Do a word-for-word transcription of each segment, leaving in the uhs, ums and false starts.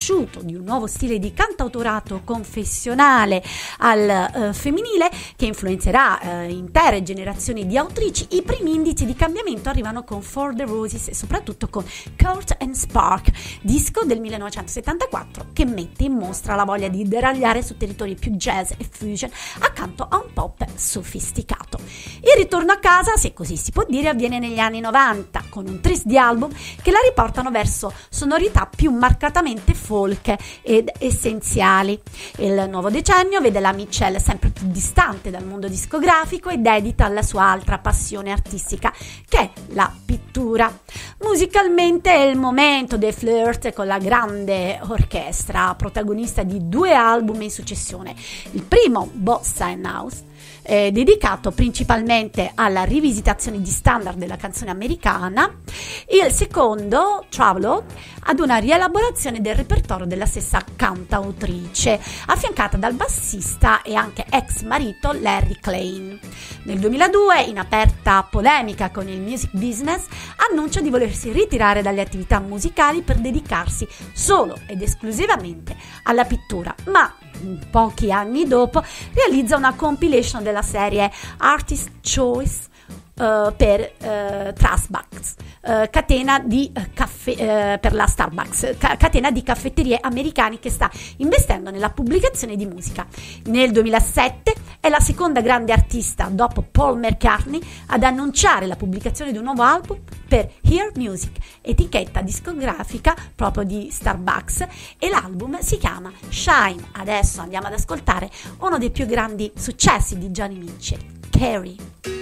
cresciuto di un nuovo stile di cantautorato confessionale al eh, femminile che influenzerà eh, intere generazioni di autrici, i primi indizi di cambiamento arrivano con For the Roses e soprattutto con Court and Spark, disco del millenovecentosettantaquattro che mette in mostra la voglia di deragliare su territori più jazz e fusion accanto a un pop sofisticato. Il ritorno a casa, se così si può dire, avviene negli anni novanta con un tris di album che la riportano verso sonorità più marcatamente folk ed essenziali. Il nuovo decennio vede la Mitchell sempre più distante dal mondo discografico e dedita alla sua altra passione artistica, che è la pittura. Musicalmente è il momento dei flirt con la grande orchestra, protagonista di due album in successione. Il primo, Bossa and House, Eh, dedicato principalmente alla rivisitazione di standard della canzone americana, il secondo, Travelogue, ad una rielaborazione del repertorio della stessa cantautrice, affiancata dal bassista e anche ex marito Larry Klein. Nel duemiladue, in aperta polemica con il music business, annuncia di volersi ritirare dalle attività musicali per dedicarsi solo ed esclusivamente alla pittura, ma pochi anni dopo realizza una compilation della serie Artist Choice Uh, per uh, Trustbucks, uh, catena di uh, caffè uh, per la Starbucks, ca- catena di caffetterie americane che sta investendo nella pubblicazione di musica. Nel duemilasette è la seconda grande artista dopo Paul McCartney ad annunciare la pubblicazione di un nuovo album per Hear Music, etichetta discografica proprio di Starbucks, e l'album si chiama Shine. Adesso andiamo ad ascoltare uno dei più grandi successi di Joni Mitchell, Carrie.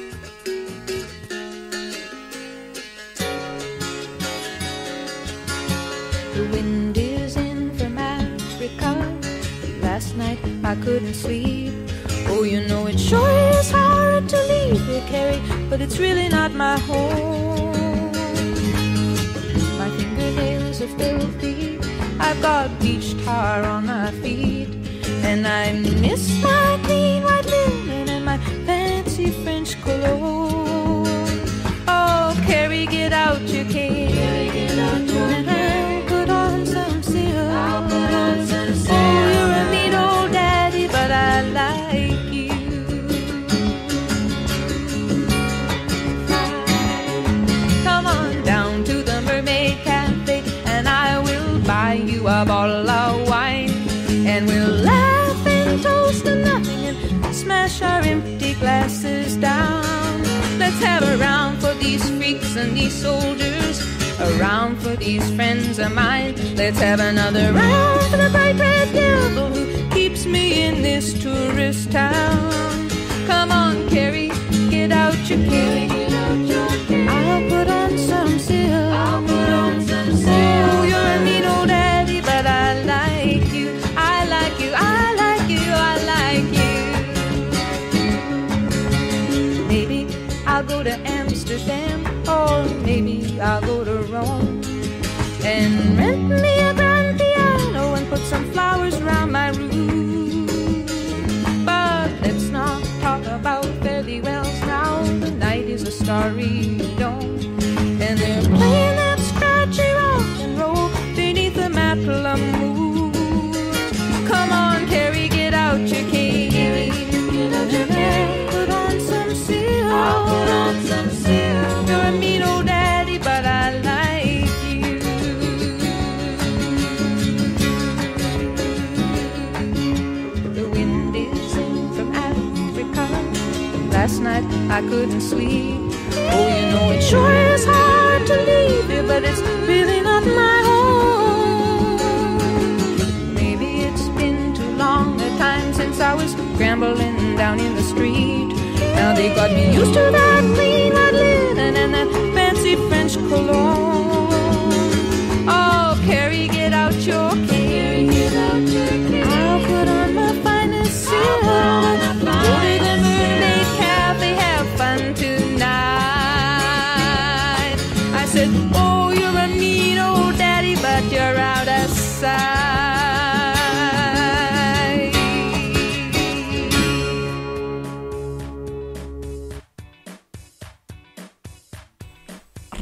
The wind is in from Africa. Last night I couldn't sleep. Oh, you know it sure is hard to leave here, Carrie, but it's really not my home. My fingernails are filthy. I've got beach tar on my feet, and I miss my clean white linen and my fancy French cologne. Oh, Carrie, get out your cane. Carrie, get out your cane. Put on some silk. I'll put on some silk. Oh, you're a mean old daddy, but I like you. Come on down to the Mermaid Cafe, and I will buy you a bottle of wine, and we'll laugh and toast to nothing and smash our empty glasses down. Let's have a round for these freaks and these soldiers, a round for these friends of mine. Let's have another round for the bright red devil who keeps me in this tourist town. Come on, Carrie, get out your cane. I'll put on some silk. I'll put on some silk. Oh, you're a mean old daddy, but I like you. I like you. I like you. I like you. Maybe I'll go to Amsterdam, or maybe I'll go to Rome, and rent me a grand piano and put some flowers around my room. But let's not talk about fare thee wells now. The night is a starry dome, and they're playing that scratchy rock and roll beneath the Macklemore. Come on, Carrie, get out your cane. Get out your cane. Put on some silk. I'll put on some silk. You're a mean old daddy, but I like you. The wind is in from Africa. Last night I couldn't sleep. Oh, you know it sure is hard to leave here, but it's really not my home. Maybe it's been too long a time since I was scrambling down in the street. Now they got me used to that clean white linen and that fancy French cologne. Oh, Carrie, get out your cane. I'll put on my finest silk. Go to the Mermaid Cafe, have fun tonight. I said, oh, you're a mean old daddy, but you're out of sight.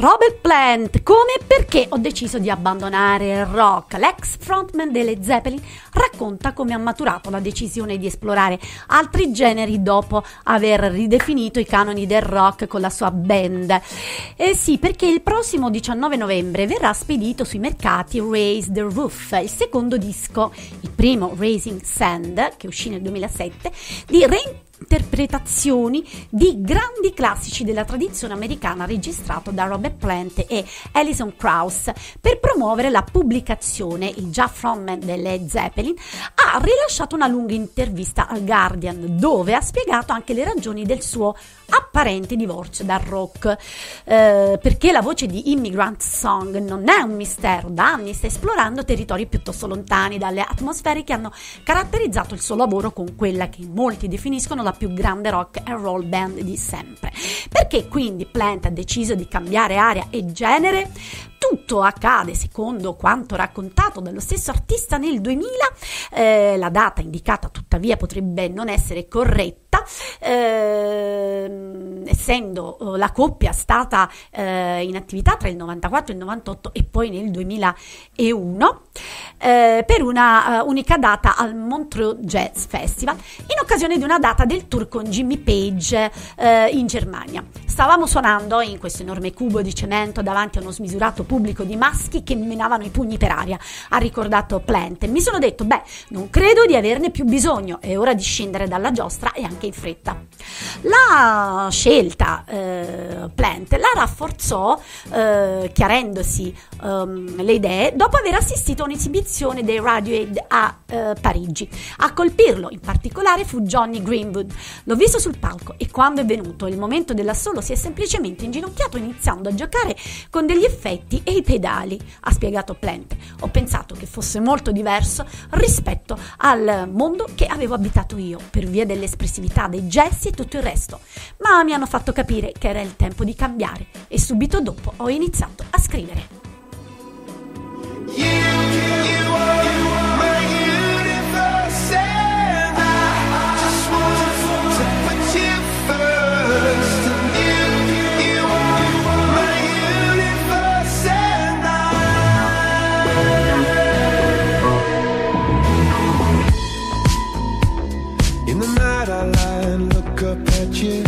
Robert Plant, come e perché ho deciso di abbandonare il rock. L'ex frontman delle Zeppelin racconta come ha maturato la decisione di esplorare altri generi dopo aver ridefinito i canoni del rock con la sua band. Eh sì, perché il prossimo diciannove novembre verrà spedito sui mercati Raise the Roof, il secondo disco, il primo Raising Sand, che uscì nel duemilasette, di reinterpretazioni di grandi classici della tradizione americana registrato da Robert Plant e Alison Krauss. Per promuovere la pubblicazione, il già frontman delle Zeppelin ha rilasciato una lunga intervista al Guardian, dove ha spiegato anche le ragioni del suo apparente divorzio dal rock, eh, perché la voce di Immigrant Song non è un mistero, da anni sta esplorando territori piuttosto lontani dalle atmosfere che hanno caratterizzato il suo lavoro con quella che molti definiscono la più grande rock and roll band di sempre. Perché quindi Plant ha deciso di cambiare aria e genere? Tutto accade secondo quanto raccontato dallo stesso artista nel duemila, eh, la data indicata tuttavia potrebbe non essere corretta, eh, essendo la coppia stata eh, in attività tra il novantaquattro e il novantotto e poi nel duemilauno, eh, per una uh, unica data al Montreux Jazz Festival, in occasione di una data del tour con Jimmy Page eh, in Germania. Stavamo suonando in questo enorme cubo di cemento davanti a uno smisurato pubblico di maschi che menavano i pugni per aria, ha ricordato Plant. Mi sono detto, beh, non credo di averne più bisogno, è ora di scendere dalla giostra e anche in fretta. La scelta eh, Plant la rafforzò eh, chiarendosi um, le idee dopo aver assistito a un'esibizione dei Radiohead a eh, Parigi. A colpirlo in particolare fu Johnny Greenwood. L'ho visto sul palco e quando è venuto il momento dell'assolo si è semplicemente inginocchiato iniziando a giocare con degli effetti e i pedali, ha spiegato Plant. Ho pensato che fosse molto diverso rispetto al mondo che avevo abitato io, per via dell'espressività dei gesti e tutto il resto, ma mi hanno fatto capire che era il tempo di cambiare e subito dopo ho iniziato a scrivere. You, you are, you are my universe, and I just want to put you first. You, you are my universe, and I. In the night I lie and look up at you.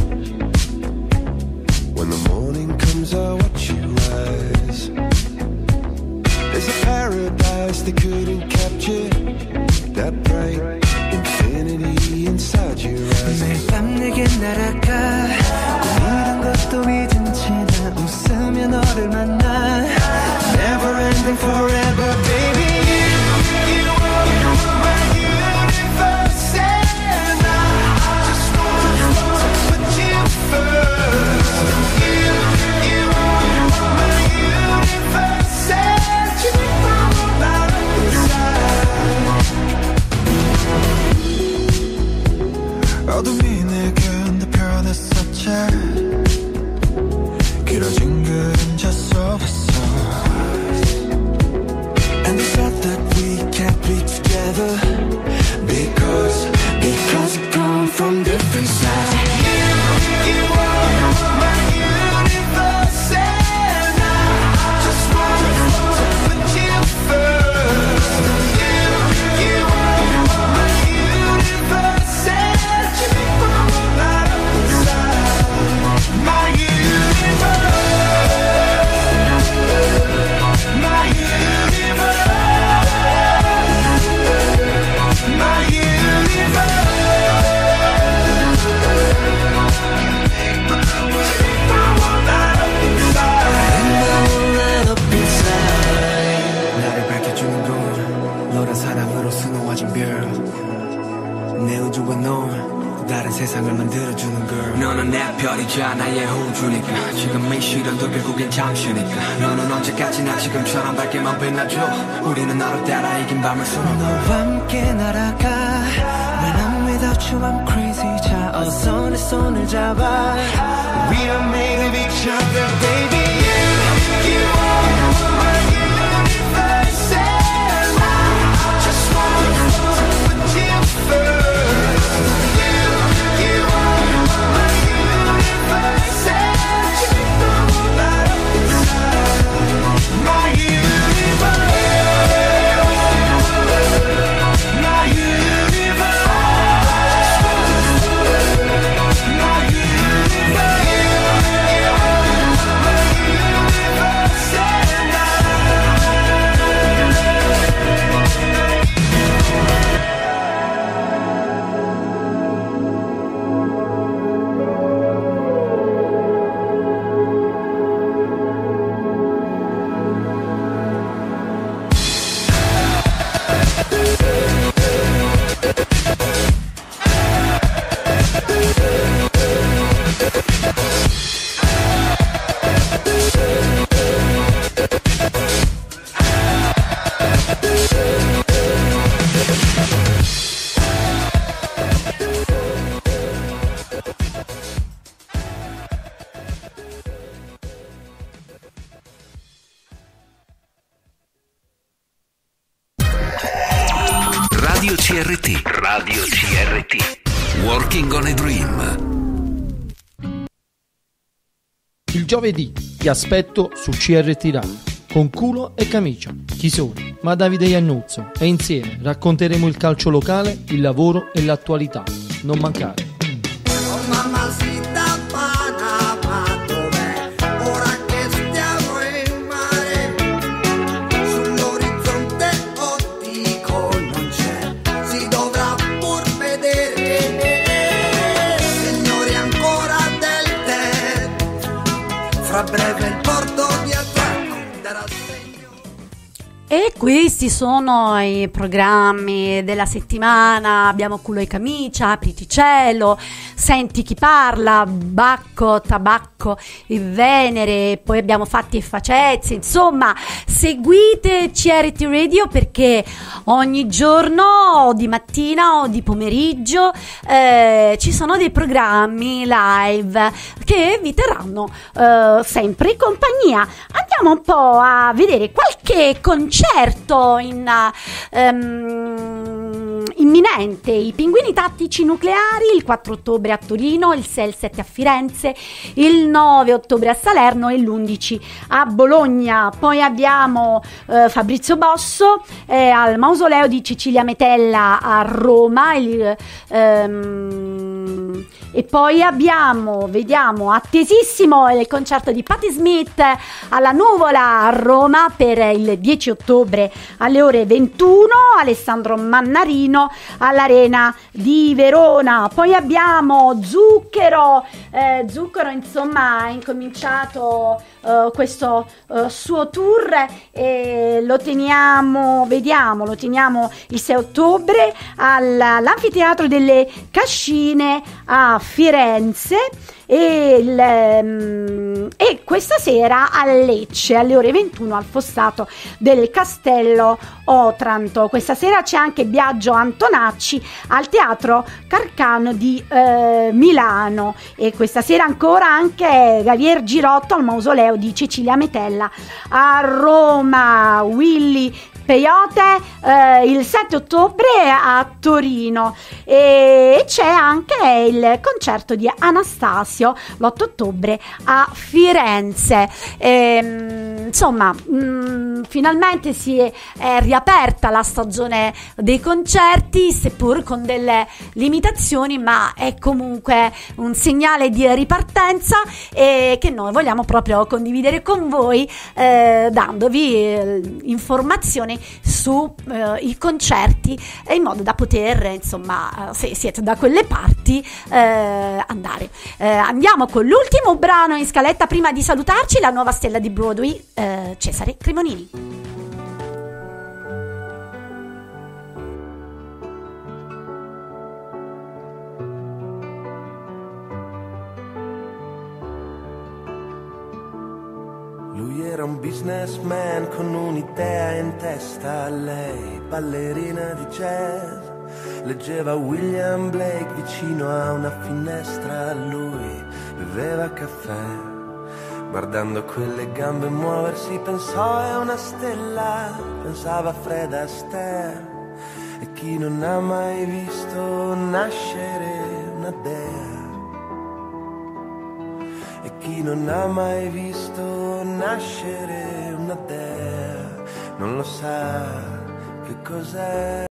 When the morning comes I watch you rise. There's a paradise they couldn't capture, that bright infinity inside your eyes. 매일 밤 내게 날아가 꿈이란 것도 잊은 채 난 웃으며 너를 만나. Never ending forever baby. You, you are my universe, and I just want to put you first. You, you are my universe, and you make my world out of inside. 어둠이 내 건너편했었지. 길어진 그림자 속에서. And they said that we can't be together because, because we come from different sides. You, you are my universe, and I just want to put you first. You, you are my universe, and you make my world out of inside. My universe, my universe, my universe. 나를 밝혀주는 건 너란 사랑으로 수놓아진 별. 내 우주와 넌 다른 세상을 만들어주는 걸. 너는 내 별이자 나의 호주니까. 지금 이 시련도 결국엔 잠시니까. 너는 언제까지나 지금처럼 밝게만 빛나줘. 우리는 너를 따라 이긴 밤을 수놓아. 너와 함께 날아가. When I'm without you I'm crazy. 자 어서 내 손을 잡아. We are made of each other baby. You, you are my universe, and I just want to put you first. You, you are my universe, and you make the world out of inside. Radio C R T. Radio C R T. Working on a Dream. Il giovedì ti aspetto su C R T Radio con Culo e Camicia. Chi sono? Ma Davide Iannuzzo, e insieme racconteremo il calcio locale, il lavoro e l'attualità. Non mancare. Oh mamacita Panama, dov'è? Ora che stiamo in mare, sull'orizzonte ottico non c'è, si dovrà pur vedere. Signori, ancora del tè, fra breve il porto di attracco darà segno. E questi sono i programmi della settimana. Abbiamo Culo e Camicia, Apriti Cielo, Senti chi parla, Bacco, Tabacco e Venere, poi abbiamo Fatti e Facezze. Insomma, seguite C R T Radio perché ogni giorno o di mattina o di pomeriggio eh, ci sono dei programmi live che vi terranno eh, sempre in compagnia. Andiamo un po' a vedere qualche concerto in um, imminente. I Pinguini Tattici Nucleari il quattro ottobre a Torino, il sei e il sette a Firenze, il nove ottobre a Salerno e l'undici a Bologna. Poi abbiamo eh, Fabrizio Bosso eh, al Mausoleo di Cecilia Metella a Roma, il, ehm, e poi abbiamo, vediamo, attesissimo il concerto di Patti Smith alla Nuvola a Roma per il dieci ottobre alle ore ventuno, Alessandro Mannarino all'Arena di Verona. Poi abbiamo Zucchero, eh, Zucchero insomma ha incominciato uh, questo uh, suo tour e lo teniamo, vediamo, lo teniamo il sei ottobre all'Anfiteatro delle Cascine a Firenze e, il, um, e questa sera a Lecce alle ore ventuno al Fossato del Castello Otranto. Questa sera c'è anche Biagio Antonacci al Teatro Carcano di eh, Milano e questa sera ancora anche Javier Girotto al Mausoleo di Cecilia Metella a Roma. Willy Peyote eh, il sette ottobre a Torino e c'è anche il concerto di Anastasio l'otto ottobre a Firenze. E, insomma, mh, finalmente si è, è riaperta la stagione dei concerti, seppur con delle limitazioni, ma è comunque un segnale di ripartenza e che noi vogliamo proprio condividere con voi eh, dandovi eh, informazioni su eh, i concerti eh, in modo da poter, insomma, eh, se siete da quelle parti eh, andare. Eh, andiamo con l'ultimo brano in scaletta prima di salutarci, la nuova stella di Broadway, eh, Cesare Cremonini. Lui era un businessman con un'idea in testa, lei ballerina di jazz. Leggeva William Blake vicino a una finestra, lui beveva caffè. Guardando quelle gambe muoversi pensò è una stella, pensava a Fred Astaire. E chi non ha mai visto nascere una dea? E chi non ha mai visto nascere una dea non lo sa che cos'è.